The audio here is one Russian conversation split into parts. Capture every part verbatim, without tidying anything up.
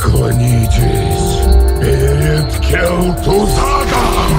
Преклонитесь перед Келтузадом!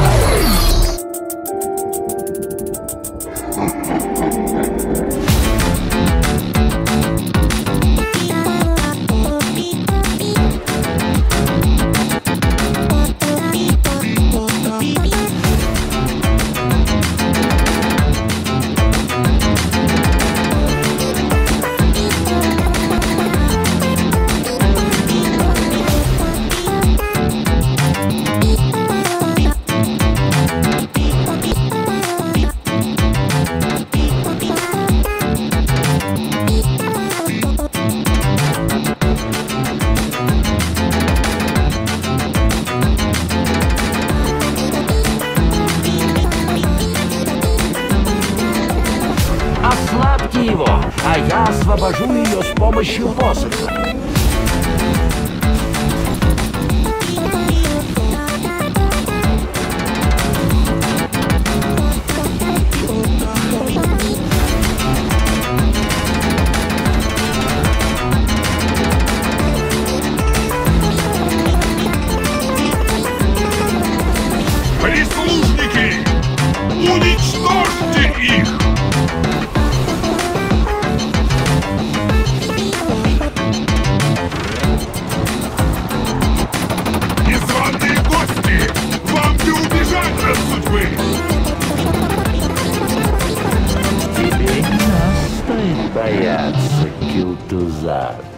Ослабьте его, а я освобожу ее с помощью посоха. Прислужники! Уничтожьте их! Незваные гости! Вам не убежать от судьбы! Тебе не нас стоит бояться, Келтузад.